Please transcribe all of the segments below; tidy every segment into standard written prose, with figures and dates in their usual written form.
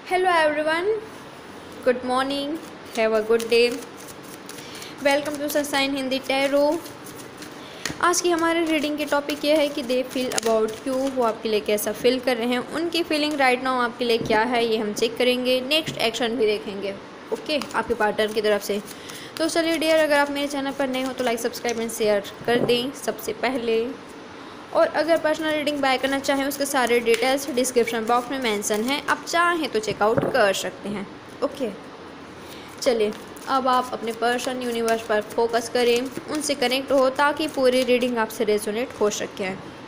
Hello everyone, good morning, have a good day. Welcome to Sunshine Hindi tarot. आज की हमारे reading की topic ये है कि दे फील अबाउट यू, वो आपके लिए कैसा फील कर रहे हैं, उनकी फीलिंग राइट नाउ आपके लिए क्या है, ये हम चेक करेंगे। नेक्स्ट एक्शन भी देखेंगे ओके आपके पार्टनर की तरफ से। तो चलिए डियर, अगर आप मेरे चैनल पर नए हो तो लाइक सब्सक्राइब एंड शेयर कर दें सबसे पहले। और अगर पर्सनल रीडिंग बाय करना चाहें उसके सारे डिटेल्स डिस्क्रिप्शन बॉक्स में मेंशन हैं, आप चाहें तो चेकआउट कर सकते हैं ओके। चलिए अब आप अपने पर्सन यूनिवर्स पर फोकस करें, उनसे कनेक्ट हो ताकि पूरी रीडिंग आपसे रेजोनेट हो सके।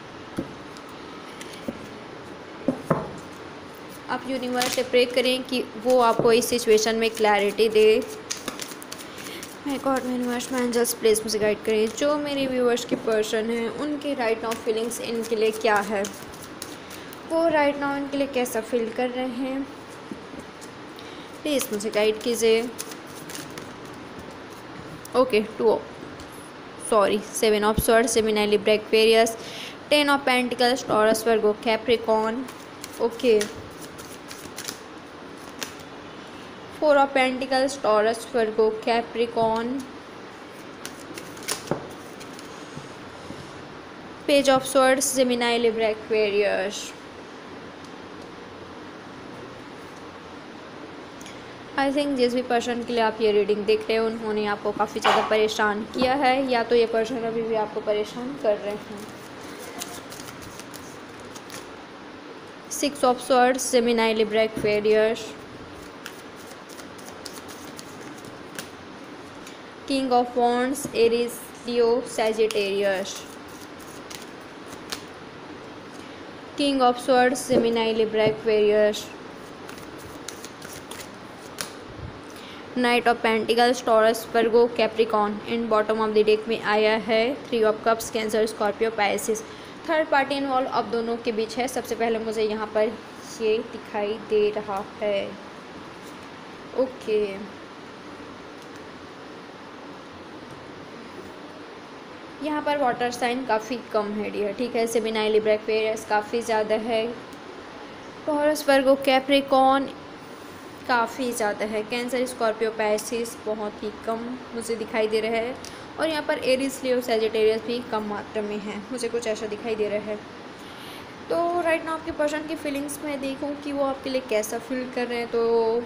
आप यूनिवर्स से प्रे करें कि वो आपको इस सिचुएशन में क्लैरिटी दे। माय गॉड यूनिवर्स में एंजल्स प्लीज़ मुझे गाइड करें। जो मेरे व्यूअर्स के पर्सन हैं उनके राइट नाउ फीलिंग्स इनके लिए क्या है, वो राइट नाउ इनके लिए कैसा फील कर रहे हैं, प्लीज़ मुझे गाइड कीजिए okay. 7 of swords, Gemini, Libra, Aquarius, 10 of pentacles, Taurus, Virgo, Capricorn okay. 4 of pentacles, Taurus, Virgo, Capricorn, page of swords, Gemini, Libra, Aquarius. I think जिस भी पर्सन के लिए आप ये रीडिंग देख रहे हो उन्होंने आपको काफ़ी ज़्यादा परेशान किया है, या तो ये पर्सन अभी भी आपको परेशान कर रहे हैं। 6 of swords, Gemini, Libra, Aquarius, king of wands, Aries, Leo, Sagittarius, king of swords, Gemini, Libra, Aquarius, knight of pentacles, Taurus, Virgo, Capricorn. In bottom of the deck में आया है 3 of cups, cancer, Scorpio, Pisces. Third party involve अब दोनों के बीच है। सबसे पहले मुझे यहाँ पर ये दिखाई दे रहा है ओके। यहाँ पर वाटर साइन काफ़ी कम है डियर, ठीक है। जेमिनी, लिब्रा, एक्वेरियस काफ़ी ज़्यादा है, टॉरस, वर्गो, कैप्रिकॉर्न काफ़ी ज़्यादा है, कैंसर, स्कॉर्पियो, पाइसिस बहुत ही कम मुझे दिखाई दे रहा है, और यहाँ पर एरीज, लियो, सैजिटेरियस भी कम मात्रा में है, मुझे कुछ ऐसा दिखाई दे रहा है। तो राइट नाउ आपके पर्सन की फीलिंग्स में देखूँ कि वो आपके लिए कैसा फील कर रहे हैं, तो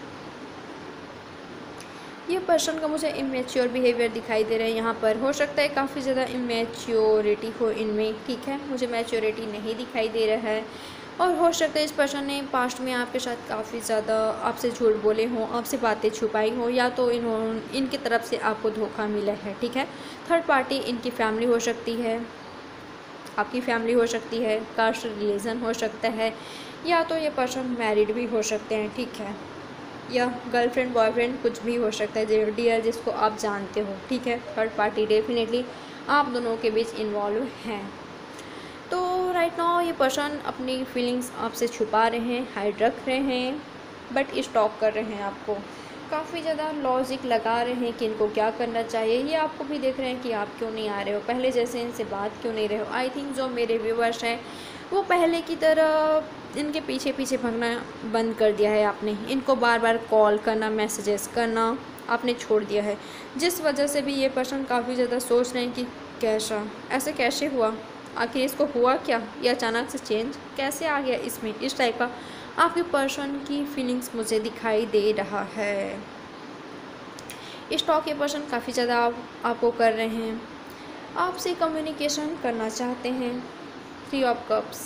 ये पर्सन का मुझे इमेच्योर बिहेवियर दिखाई दे रहा है। यहाँ पर हो सकता है काफ़ी ज़्यादा इमेच्योरिटी हो इनमें, ठीक है, मुझे मैच्योरिटी नहीं दिखाई दे रहा है। और हो सकता है इस पर्सन ने पास्ट में आपके साथ काफ़ी ज़्यादा आपसे झूठ बोले हों, आपसे बातें छुपाई हों, या तो इनकी तरफ से आपको धोखा मिला है, ठीक है। थर्ड पार्टी इनकी फैमिली हो सकती है, आपकी फैमिली हो सकती है, कास्ट रिलीजन हो सकता है, या तो ये पर्सन मैरिड भी हो सकते हैं, ठीक है, या गर्लफ्रेंड बॉयफ्रेंड कुछ भी हो सकता है डियर, जिसको आप जानते हो, ठीक है। थर्ड पार्टी डेफिनेटली आप दोनों के बीच इन्वॉल्व हैं। तो राइट नाउ ये पर्सन अपनी फीलिंग्स आपसे छुपा रहे हैं, हाइड रख रहे हैं, बट स्टॉक कर रहे हैं आपको, काफ़ी ज़्यादा लॉजिक लगा रहे हैं कि इनको क्या करना चाहिए। ये आपको भी देख रहे हैं कि आप क्यों नहीं आ रहे हो, पहले जैसे इनसे बात क्यों नहीं रहे हो। आई थिंक जो मेरे व्यूवर्स हैं वो पहले की तरह इनके पीछे पीछे भागना बंद कर दिया है आपने, इनको बार बार कॉल करना, मैसेजेस करना आपने छोड़ दिया है, जिस वजह से भी ये पर्सन काफ़ी ज़्यादा सोच रहे हैं कि कैसा ऐसे कैसे हुआ, आखिर इसको हुआ क्या, या अचानक से चेंज कैसे आ गया इसमें, इस टाइप का आपके पर्सन की फीलिंग्स मुझे दिखाई दे रहा है। स्टॉक ये पर्सन काफ़ी ज़्यादा आपको कर रहे हैं, आपसे कम्युनिकेशन करना चाहते हैं। 3 ऑफ कप्स,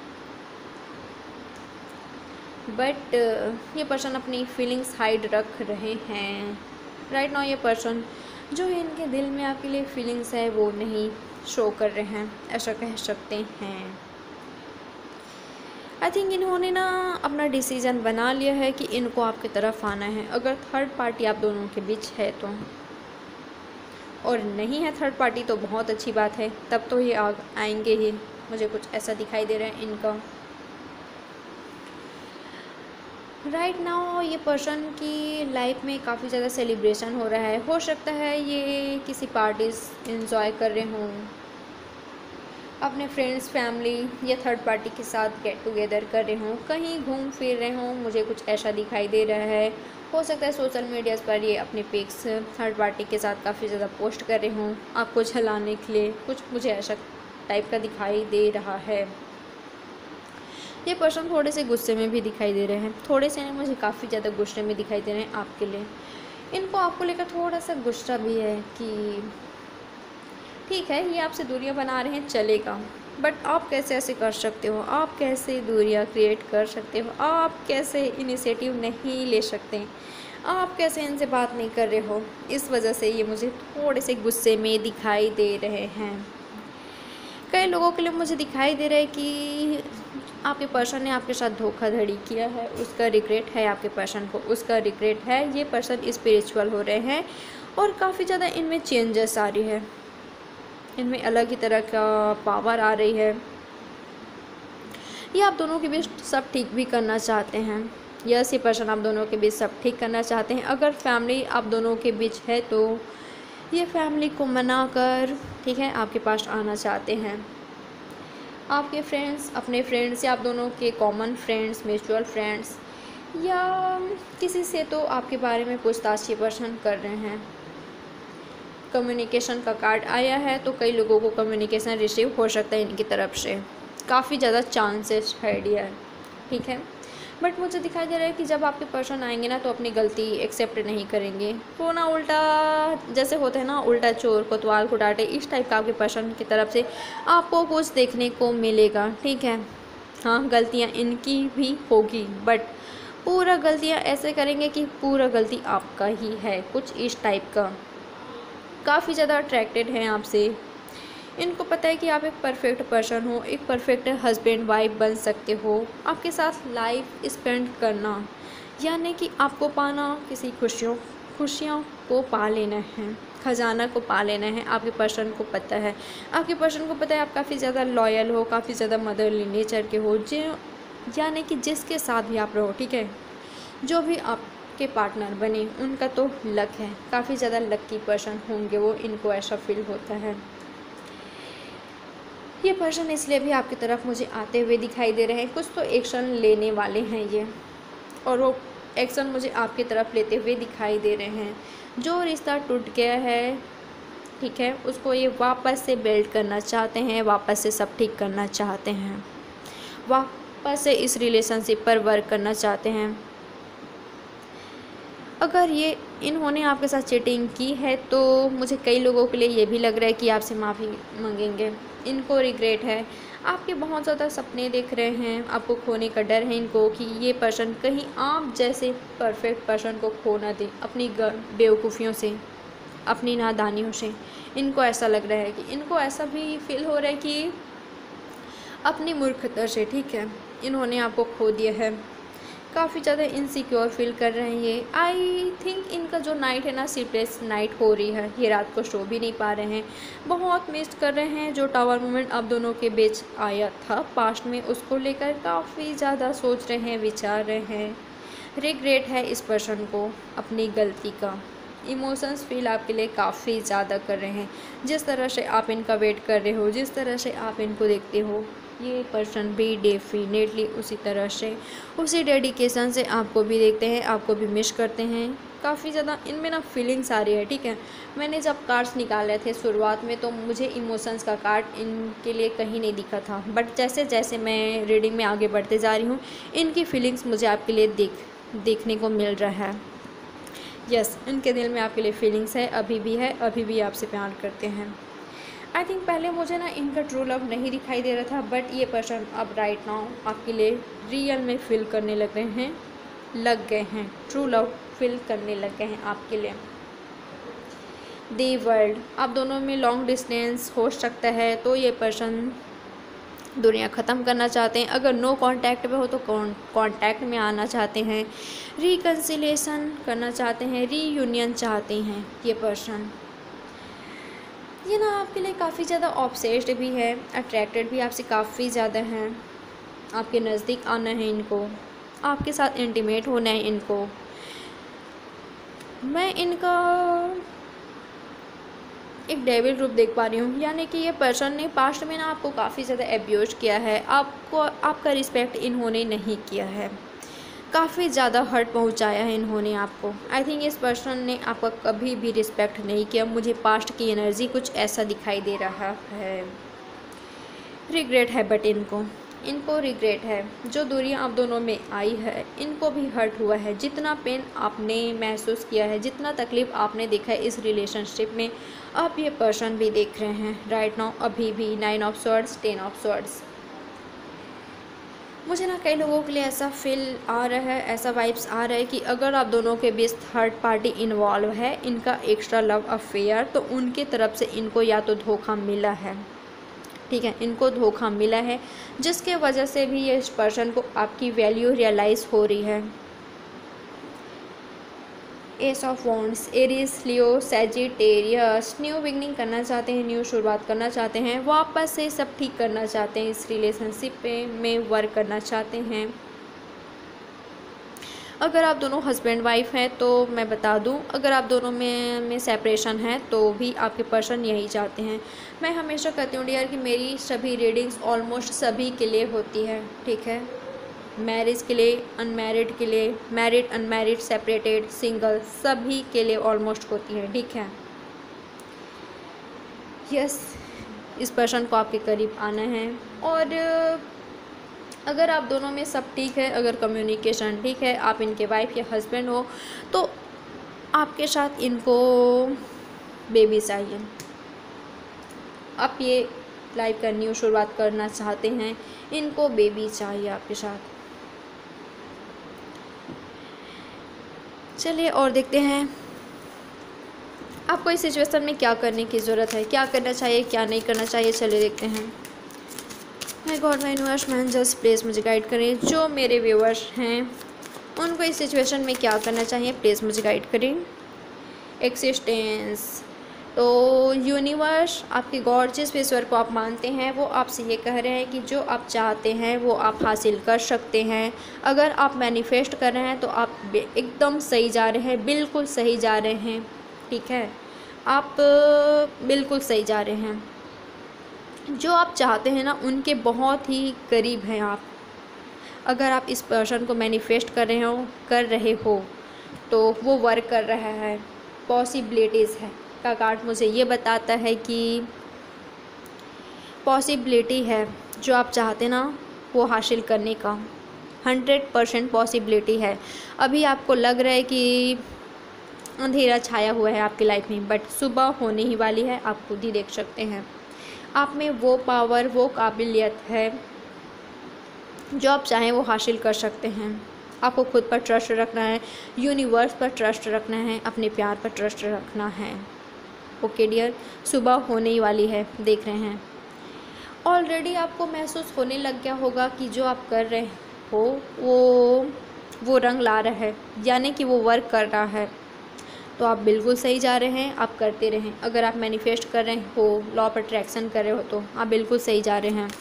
बट ये पर्सन अपनी फीलिंग्स हाइड रख रहे हैं। राइट नाउ ये पर्सन जो इनके दिल में आपके लिए फीलिंग्स है वो नहीं शो कर रहे हैं, ऐसा कह सकते हैं। आई थिंक इन्होंने ना अपना डिसीज़न बना लिया है कि इनको आपकी तरफ आना है, अगर थर्ड पार्टी आप दोनों के बीच है तो, और नहीं है थर्ड पार्टी तो बहुत अच्छी बात है, तब तो ये आएंगे ही, मुझे कुछ ऐसा दिखाई दे रहा है इनका। राइट नाउ ये पर्सन की लाइफ में काफ़ी ज़्यादा सेलिब्रेशन हो रहा है, हो सकता है ये किसी पार्टीज इंजॉय कर रहे हों, अपने फ्रेंड्स, फैमिली या थर्ड पार्टी के साथ गेट टुगेदर कर रहे हों, कहीं घूम फिर रहे हों, मुझे कुछ ऐसा दिखाई दे रहा है। हो सकता है सोशल मीडियाज़ पर ये अपने पिक्स थर्ड पार्टी के साथ काफ़ी ज़्यादा पोस्ट कर रहे हों आपको झलाने के लिए, कुछ मुझे ऐसा टाइप का दिखाई दे रहा है। ये पर्सन थोड़े से गुस्से में भी दिखाई दे रहे हैं, थोड़े से नहीं, मुझे काफ़ी ज़्यादा गुस्से में दिखाई दे रहे हैं आपके लिए। इनको आपको लेकर थोड़ा सा गुस्सा भी है कि ठीक है ये आपसे दूरियां बना रहे हैं, चलेगा, बट आप कैसे ऐसे कर सकते हो, आप कैसे दूरियां क्रिएट कर सकते हो, आप कैसे इनिशिएटिव नहीं ले सकते, आप कैसे इनसे बात नहीं कर रहे हो। इस वजह से ये मुझे थोड़े से गुस्से में दिखाई दे रहे हैं। कई लोगों के लिए मुझे दिखाई दे रहा है कि आपके पर्सन ने आपके साथ धोखाधड़ी किया है, उसका रिग्रेट है आपके पर्सन को, उसका रिग्रेट है। ये पर्सन स्पिरिचुअल हो रहे हैं और काफ़ी ज़्यादा इनमें चेंजेस आ रही है, इनमें अलग ही तरह का पावर आ रही है। ये आप दोनों के बीच सब ठीक भी करना चाहते हैं, यस ये पर्सन आप दोनों के बीच सब ठीक करना चाहते हैं। अगर फैमिली आप दोनों के बीच है तो ये फैमिली को मना कर ठीक है आपके पास आना चाहते हैं। आपके फ्रेंड्स, अपने फ्रेंड्स या आप दोनों के कॉमन फ्रेंड्स, म्यूचुअल फ्रेंड्स या किसी से तो आपके बारे में पूछताछ ये पर्सन कर रहे हैं। कम्युनिकेशन का कार्ड आया है तो कई लोगों को कम्युनिकेशन रिसीव हो सकता है इनकी तरफ से, काफ़ी ज़्यादा चांसेस है डियर, ठीक है। बट मुझे दिखाई दे रहा है कि जब आपके पर्सन आएंगे ना तो अपनी गलती एक्सेप्ट नहीं करेंगे, वो ना उल्टा जैसे होते हैं ना, उल्टा चोर कोतवाल को डांटे, इस टाइप का आपके पर्सन की तरफ से आपको कुछ देखने को मिलेगा, ठीक है। हाँ गलतियाँ इनकी भी होगी बट पूरा गलतियाँ ऐसे करेंगे कि पूरा गलती आपका ही है, कुछ इस टाइप का। काफ़ी ज़्यादा अट्रैक्टेड हैं आपसे, इनको पता है कि आप एक परफेक्ट पर्सन हो, एक परफेक्ट हस्बैंड वाइफ बन सकते हो। आपके साथ लाइफ स्पेंड करना यानी कि आपको पाना, किसी खुशियों को पा लेना है, खजाना को पा लेना है। आपके पर्सन को पता है, आपके पर्सन को पता है आप काफ़ी ज़्यादा लॉयल हो, काफ़ी ज़्यादा मदरली नेचर के हो, जो यानी कि जिसके साथ भी आप रहो, ठीक है, जो भी आपके पार्टनर बने उनका तो लक है, काफ़ी ज़्यादा लकी पर्सन होंगे वो, इनको ऐसा फील होता है। ये पर्सन इसलिए भी आपकी तरफ मुझे आते हुए दिखाई दे रहे हैं, कुछ तो एक्शन लेने वाले हैं ये, और वो एक्शन मुझे आपकी तरफ लेते हुए दिखाई दे रहे हैं। जो रिश्ता टूट गया है, ठीक है, उसको ये वापस से बिल्ड करना चाहते हैं, वापस से सब ठीक करना चाहते हैं, वापस से इस रिलेशनशिप पर वर्क करना चाहते हैं। अगर ये इन्होंने आपके साथ चीटिंग की है तो मुझे कई लोगों के लिए ये भी लग रहा है कि आपसे माफ़ी मांगेंगे। इनको रिग्रेट है, आपके बहुत ज़्यादा सपने देख रहे हैं, आपको खोने का डर है इनको कि ये पर्सन कहीं आप जैसे परफेक्ट पर्सन को खो ना दे अपनी बेवकूफ़ियों से, अपनी नादानियों से। इनको ऐसा लग रहा है कि इनको ऐसा भी फील हो रहा है कि अपनी मूर्खता से, ठीक है, इन्होंने आपको खो दिया है। काफ़ी ज़्यादा इनसिक्योर फील कर रहे हैं ये। आई थिंक इनका जो नाइट है ना, स्लीपलेस नाइट हो रही है, ये रात को सो भी नहीं पा रहे हैं, बहुत मिस कर रहे हैं जो टावर मोमेंट आप दोनों के बीच आया था पास्ट में, उसको लेकर काफ़ी ज़्यादा सोच रहे हैं, विचार रहे हैं। रिग्रेट है इस पर्सन को अपनी गलती का, इमोशंस फील आपके लिए काफ़ी ज़्यादा कर रहे हैं। जिस तरह से आप इनका वेट कर रहे हो, जिस तरह से आप इनको देखते हो, ये पर्सन भी डेफिनेटली उसी तरह से, उसी डेडिकेशन से आपको भी देखते हैं, आपको भी मिस करते हैं। काफ़ी ज़्यादा इनमें ना फीलिंग्स आ रही है, ठीक है। मैंने जब कार्ड्स निकाले थे शुरुआत में तो मुझे इमोशंस का कार्ड इनके लिए कहीं नहीं दिखा था, बट जैसे जैसे मैं रीडिंग में आगे बढ़ते जा रही हूँ, इनकी फीलिंग्स मुझे आपके लिए देखने को मिल रहा है। यस, इनके दिल में आपके लिए फीलिंग्स है, अभी भी है, अभी भी आपसे प्यार करते हैं। आई थिंक पहले मुझे ना इनका ट्रू लव नहीं दिखाई दे रहा था, बट ये पर्सन अब राइट नाउ आपके लिए रियल में फील करने लग गए हैं, ट्रू लव फील करने लग गए हैं आपके लिए। दी वर्ल्ड, आप दोनों में लॉन्ग डिस्टेंस हो सकता है तो ये पर्सन दुनिया ख़त्म करना चाहते हैं। अगर नो कांटेक्ट में हो तो कांटेक्ट में आना चाहते हैं, रिकन्सिलेशन करना चाहते हैं, रीयूनियन चाहते हैं ये पर्सन। ये ना आपके लिए काफ़ी ज़्यादा ऑब्सेस्ड भी है, अट्रैक्टेड भी आपसे काफ़ी ज़्यादा हैं, आपके नज़दीक आना है इनको, आपके साथ इंटीमेट होना है इनको। मैं इनका एक डेविल रूप देख पा रही हूँ, यानी कि ये पर्सन ने पास्ट में ना आपको काफ़ी ज़्यादा एब्यूज किया है, आपको आपका रिस्पेक्ट इन्होंने नहीं किया है, काफ़ी ज़्यादा हर्ट पहुंचाया है इन्होंने आपको। आई थिंक इस पर्सन ने आपका कभी भी रिस्पेक्ट नहीं किया। मुझे पास्ट की एनर्जी कुछ ऐसा दिखाई दे रहा है। रिग्रेट है, बट इनको रिग्रेट है। जो दूरियां आप दोनों में आई है, इनको भी हर्ट हुआ है। जितना पेन आपने महसूस किया है, जितना तकलीफ़ आपने देखा है इस रिलेशनशिप में, अब ये पर्सन भी देख रहे हैं राइट नाउ। अभी भी 9 ऑफ स्वॉर्ड्स, 10 ऑफ स्वॉर्ड्स। मुझे ना कई लोगों के लिए ऐसा फील आ रहा है, ऐसा वाइब्स आ रहा है कि अगर आप दोनों के बीच थर्ड पार्टी इन्वॉल्व है, इनका एक्स्ट्रा लव अफेयर, तो उनके तरफ से इनको या तो धोखा मिला है, ठीक है, इनको धोखा मिला है, जिसके वजह से भी ये इस पर्सन को आपकी वैल्यू रियलाइज़ हो रही है। Ace of wands, Aries, Leo, Sagittarius, new beginning करना चाहते हैं, न्यू शुरुआत करना चाहते हैं, वापस से सब ठीक करना चाहते हैं, इस रिलेशनशिप में वर्क करना चाहते हैं। अगर आप दोनों हस्बैंड वाइफ हैं तो मैं बता दूं, अगर आप दोनों में सेपरेशन है तो भी आपके पर्सन यही चाहते हैं। मैं हमेशा कहती हूँ डियर कि मेरी सभी रीडिंग्स ऑलमोस्ट सभी के लिए होती है, ठीक है, मैरिज के लिए, अनमैरिड के लिए, मैरिड, अनमैरिड, सेपरेटेड, सिंगल, सभी के लिए ऑलमोस्ट होती है, ठीक है। यस, इस पर्सन को आपके करीब आना है। और अगर आप दोनों में सब ठीक है, अगर कम्युनिकेशन ठीक है, आप इनके वाइफ या हस्बैंड हो, तो आपके साथ इनको बेबी चाहिए। आप ये लाइफ का न्यू शुरुआत करना चाहते हैं, इनको बेबी चाहिए आपके साथ। चलिए और देखते हैं आपको इस सिचुएशन में क्या करने की ज़रूरत है, क्या करना चाहिए, क्या नहीं करना चाहिए। चलिए देखते हैं। My god, my universe, man just please मुझे गाइड करें। जो मेरे व्यूअर्स हैं उनको इस सिचुएशन में क्या करना चाहिए, प्लीज़ मुझे गाइड करें। एक्सिस्टेंस, तो यूनिवर्स, आपके गॉड, जिस ईश्वर को आप मानते हैं, वो आपसे ये कह रहे हैं कि जो आप चाहते हैं वो आप हासिल कर सकते हैं। अगर आप मैनिफेस्ट कर रहे हैं तो आप एकदम सही जा रहे हैं, बिल्कुल सही जा रहे हैं, ठीक है, आप बिल्कुल सही जा रहे हैं। जो आप चाहते हैं ना, उनके बहुत ही करीब हैं आप। अगर आप इस पर्सन को मैनिफेस्ट कर रहे हो तो वो वर्क कर रहा है, पॉसिबिलिटीज़ है। का कार्ड मुझे ये बताता है कि पॉसिबिलिटी है, जो आप चाहते हैं ना वो हासिल करने का 100% पॉसिबिलिटी है। अभी आपको लग रहा है कि अंधेरा छाया हुआ है आपकी लाइफ में, बट सुबह होने ही वाली है, आप खुद ही देख सकते हैं। आप में वो पावर, वो काबिलियत है, जो आप चाहें वो हासिल कर सकते हैं। आपको खुद पर ट्रस्ट रखना है, यूनिवर्स पर ट्रस्ट रखना है, अपने प्यार पर ट्रस्ट रखना है। ओके डियर, सुबह होने ही वाली है, देख रहे हैं। ऑलरेडी आपको महसूस होने लग गया होगा कि जो आप कर रहे हो वो रंग ला रहा है, यानी कि वो वर्क कर रहा है। तो आप बिल्कुल सही जा रहे हैं, आप करते रहें। अगर आप मैनिफेस्ट कर रहे हो, लॉ ऑफ अट्रैक्शन कर रहे हो, तो आप बिल्कुल सही जा रहे हैं।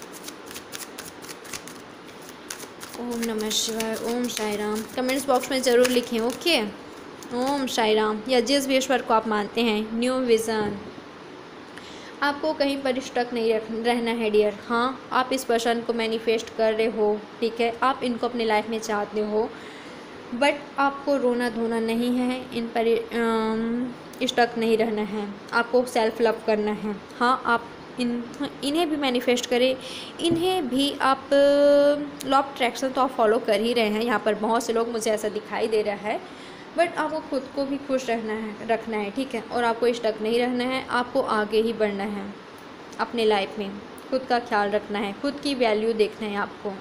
ओम नमः शिवाय, ओम साई राम। कमेंट्स बॉक्स में ज़रूर लिखें, ओके। ओम साई राम। या जिस भी ईश्वर को आप मानते हैं, न्यू विज़न। आपको कहीं पर स्टक नहीं रहना है डियर। हाँ, आप इस पर्सन को मैनिफेस्ट कर रहे हो, ठीक है, आप इनको अपने लाइफ में चाहते हो, बट आपको रोना धोना नहीं है, इन पर स्टक नहीं रहना है, आपको सेल्फ लव करना है। हाँ, आप इन्हें भी मैनिफेस्ट करें, इन्हें भी आप लॉ ऑफ अट्रैक्शन तो आप फॉलो कर ही रहे हैं। यहाँ पर बहुत से लोग, मुझे ऐसा दिखाई दे रहा है, बट आपको खुद को भी खुश रखना है, ठीक है, और आपको स्टक नहीं रहना है, आपको आगे ही बढ़ना है अपने लाइफ में। खुद का ख्याल रखना है, खुद की वैल्यू देखना है आपको।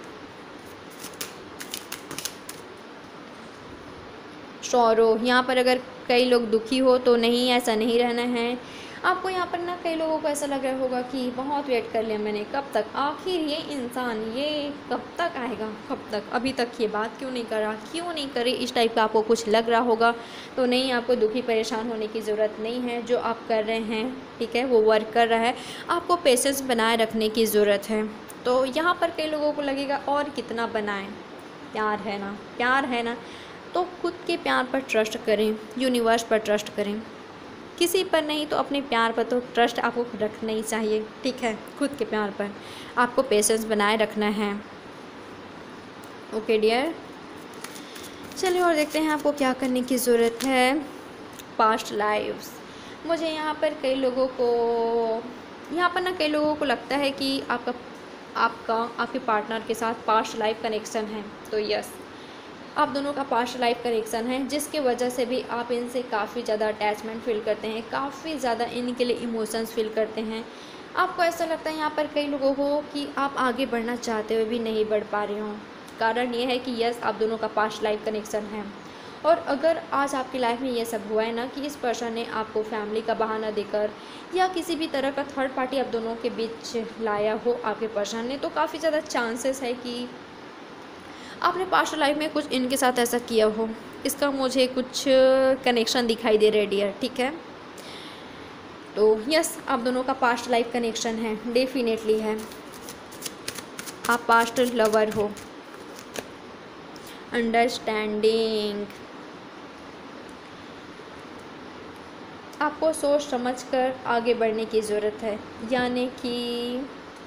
सॉरो, यहाँ पर अगर कई लोग दुखी हो तो नहीं, ऐसा नहीं रहना है आपको। यहाँ पर ना कई लोगों को ऐसा लग रहा होगा कि बहुत वेट कर लिया मैंने, कब तक, आखिर ये इंसान ये कब तक आएगा, कब तक, अभी तक ये बात क्यों नहीं करा, क्यों नहीं करे, इस टाइप का आपको कुछ लग रहा होगा। तो नहीं, आपको दुखी परेशान होने की ज़रूरत नहीं है। जो आप कर रहे हैं, ठीक है, वो वर्क कर रहा है, आपको पेशेंस बनाए रखने की ज़रूरत है। तो यहाँ पर कई लोगों को लगेगा और कितना बनाएं, प्यार है ना, प्यार है ना, तो खुद के प्यार पर ट्रस्ट करें, यूनिवर्स पर ट्रस्ट करें। किसी पर नहीं तो अपने प्यार पर तो ट्रस्ट आपको रखना ही चाहिए, ठीक है। खुद के प्यार पर आपको पेशेंस बनाए रखना है। ओके डियर, चलिए और देखते हैं आपको क्या करने की ज़रूरत है। पास्ट लाइव्स, मुझे यहाँ पर कई लोगों को लगता है कि आपके पार्टनर के साथ पास्ट लाइफ कनेक्शन है। तो यस, आप दोनों का पास्ट लाइफ कनेक्शन है, जिसके वजह से भी आप इनसे काफ़ी ज़्यादा अटैचमेंट फील करते हैं, काफ़ी ज़्यादा इनके लिए इमोशंस फील करते हैं। आपको ऐसा लगता है यहाँ पर कई लोगों को कि आप आगे बढ़ना चाहते हुए भी नहीं बढ़ पा रहे हो। कारण ये है कि यस, आप दोनों का पास्ट लाइफ कनेक्शन है। और अगर आज आपकी लाइफ में ये सब हुआ है ना कि इस पर्सन ने आपको फैमिली का बहाना देकर या किसी भी तरह का थर्ड पार्टी आप दोनों के बीच लाया हो आपके पर्सन ने, तो काफ़ी ज़्यादा चांसेस है कि आपने पास्ट लाइफ में कुछ इनके साथ ऐसा किया हो। इसका मुझे कुछ कनेक्शन दिखाई दे रहा है डियर, ठीक है। तो यस, आप दोनों का पास्ट लाइफ कनेक्शन है, डेफिनेटली है। आप पास्ट लवर हो। अंडरस्टैंडिंग, आपको सोच समझकर आगे बढ़ने की ज़रूरत है। यानी कि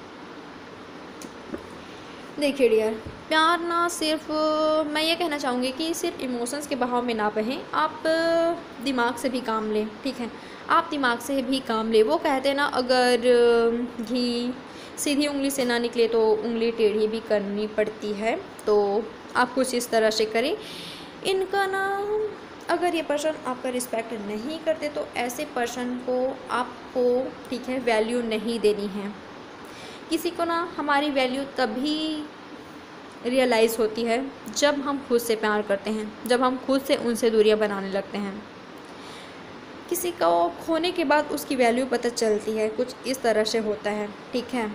देखिए डियर, प्यार ना सिर्फ, मैं ये कहना चाहूँगी कि सिर्फ इमोशंस के बहाव में ना बहें, आप दिमाग से भी काम लें, ठीक है। आप दिमाग से भी काम लें। वो कहते हैं ना, अगर घी सीधी उंगली से ना निकले तो उंगली टेढ़ी भी करनी पड़ती है। तो आप कुछ इस तरह से करें। इनका ना, अगर ये पर्सन आपका रिस्पेक्ट नहीं करते तो ऐसे पर्सन को आपको, ठीक है, वैल्यू नहीं देनी है। किसी को ना हमारी वैल्यू तभी रियलाइज़ होती है जब हम खुद से प्यार करते हैं, जब हम खुद से उनसे दूरियां बनाने लगते हैं। किसी को खोने के बाद उसकी वैल्यू पता चलती है, कुछ इस तरह से होता है, ठीक है।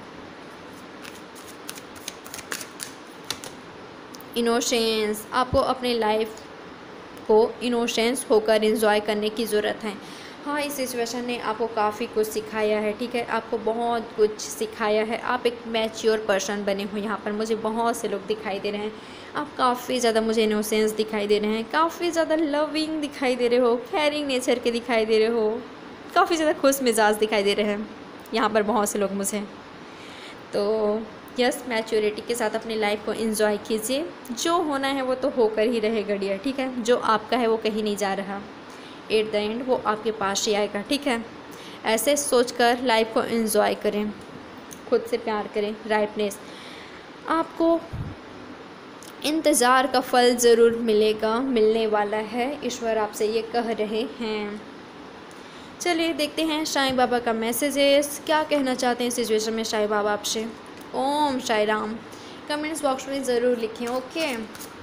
इनोसेंस, आपको अपने लाइफ को इनोसेंस होकर एंजॉय करने की ज़रूरत है। हाँ, इस सिचुएशन ने आपको काफ़ी कुछ सिखाया है, ठीक है। आपको बहुत कुछ सिखाया है। आप एक मैच्योर पर्सन बने हो। यहाँ पर मुझे बहुत से लोग दिखाई दे रहे हैं। आप काफ़ी ज़्यादा मुझे इनोसेंस दिखाई दे रहे हैं, काफ़ी ज़्यादा लविंग दिखाई दे रहे हो, केयरिंग नेचर के दिखाई दे रहे हो, काफ़ी ज़्यादा खुश मिजाज दिखाई दे रहे हैं यहाँ पर बहुत से लोग मुझे। तो यस, मैच्योरिटी के साथ अपनी लाइफ को एंजॉय कीजिए। जो होना है वो तो होकर ही रहेगा डियर, ठीक है। जो आपका है वो कहीं नहीं जा रहा, एट द एंड वो आपके पास ही आएगा, ठीक है। ऐसे सोचकर लाइफ को एंजॉय करें, खुद से प्यार करें। राइटनेस, आपको इंतज़ार का फल ज़रूर मिलेगा, मिलने वाला है। ईश्वर आपसे ये कह रहे हैं। चलिए देखते हैं साईं बाबा का मैसेजेस, क्या कहना चाहते हैं सिचुएशन में साईं बाबा आपसे। ओम साई राम, कमेंट्स बॉक्स में ज़रूर लिखें, ओके।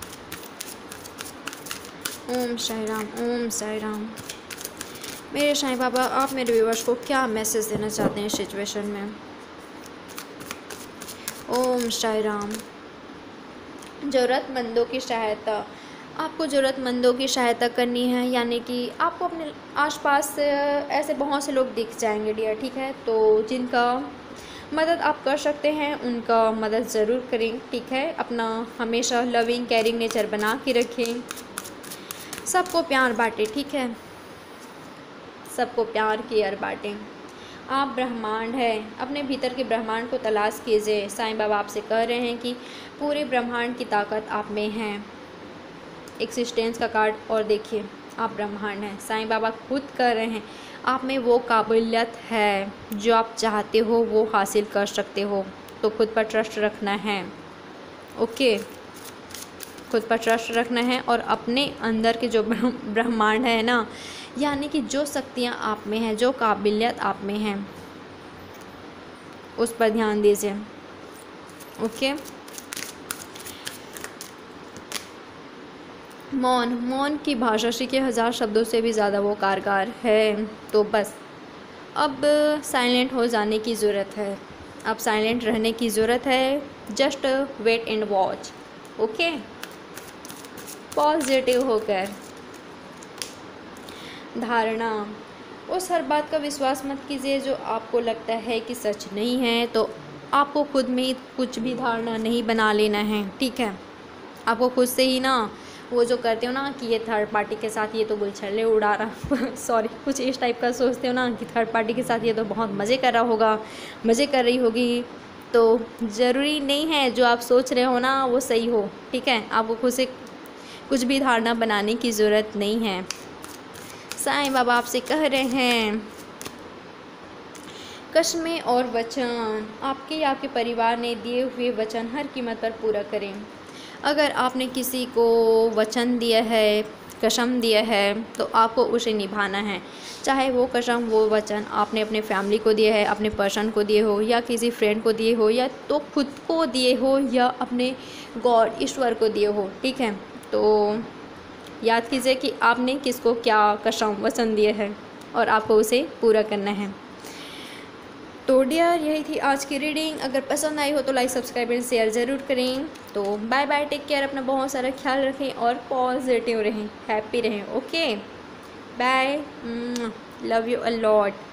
ओम साई राम, ओम साई राम। मेरे साईं बाबा, आप मेरे व्यूअर्स को क्या मैसेज देना चाहते हैं सिचुएशन में। ओम साई राम। ज़रूरतमंदों की सहायता, आपको ज़रूरतमंदों की सहायता करनी है। यानी कि आपको अपने आसपास ऐसे बहुत से लोग दिख जाएंगे डियर, ठीक है। तो जिनका मदद आप कर सकते हैं उनका मदद ज़रूर करें, ठीक है। अपना हमेशा लविंग केयरिंग नेचर बना के रखें। सबको प्यार बांटें, ठीक है। सबको प्यार केयर बांटें। आप ब्रह्मांड है, अपने भीतर के ब्रह्मांड को तलाश कीजिए। साईं बाबा आपसे कह रहे हैं कि पूरे ब्रह्मांड की ताकत आप में है। एक्सिस्टेंस का कार्ड और देखिए, आप ब्रह्मांड हैं। साईं बाबा खुद कह रहे हैं आप में वो काबिलियत है, जो आप चाहते हो वो हासिल कर सकते हो। तो खुद पर ट्रस्ट रखना है, ओके। खुद पर ट्रस्ट रखना है और अपने अंदर के जो ब्रह्मांड है ना, यानी कि जो शक्तियाँ आप में हैं, जो काबिलियत आप में हैं, उस पर ध्यान दीजिए, ओके। मौन की भाषा सीखे, 1000 शब्दों से भी ज़्यादा वो कारगर है। तो बस अब साइलेंट हो जाने की ज़रूरत है, अब साइलेंट रहने की ज़रूरत है। Just wait and watch, okay. Positive होकर धारणा, उस हर बात का विश्वास मत कीजिए जो आपको लगता है कि सच नहीं है। तो आपको खुद में कुछ भी धारणा नहीं बना लेना है, ठीक है। आपको खुद से ही ना वो जो करते हो ना कि ये थर्ड पार्टी के साथ ये तो गुलछले उड़ा रहा सॉरी, कुछ इस टाइप का सोचते हो ना कि थर्ड पार्टी के साथ ये तो बहुत मज़े कर रहा होगा, मज़े कर रही होगी, तो ज़रूरी नहीं है जो आप सोच रहे हो ना वो सही हो, ठीक है। आपको खुद से कुछ भी धारणा बनाने की ज़रूरत नहीं है। साईं बाबा आपसे कह रहे हैं कस्में और वचन, आपके या आपके परिवार ने दिए हुए वचन हर कीमत पर पूरा करें। अगर आपने किसी को वचन दिया है, कसम दिया है, तो आपको उसे निभाना है। चाहे वो कसम, वो वचन आपने अपने फैमिली को दिया है, अपने पर्सन को दिए हो, या किसी फ्रेंड को दिए हो, या तो खुद को दिए हो, या अपने गॉड ईश्वर को दिए हो, ठीक है। तो याद कीजिए कि आपने किसको क्या कसम वचन दिए है और आपको उसे पूरा करना है। तो डियर, यही थी आज की रीडिंग। अगर पसंद आई हो तो लाइक, सब्सक्राइब एंड शेयर ज़रूर करें। तो बाय बाय, टेक केयर, अपना बहुत सारा ख्याल रखें और पॉजिटिव रहें, हैप्पी रहें। Okay, bye, love you a lot.